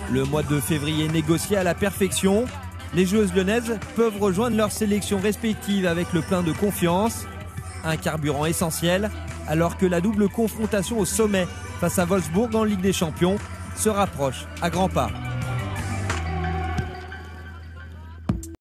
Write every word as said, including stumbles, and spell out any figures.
Le mois de février négocié à la perfection. Les joueuses lyonnaises peuvent rejoindre leurs sélections respectives avec le plein de confiance. Un carburant essentiel, alors que la double confrontation au sommet face à Wolfsburg en Ligue des Champions se rapproche à grands pas.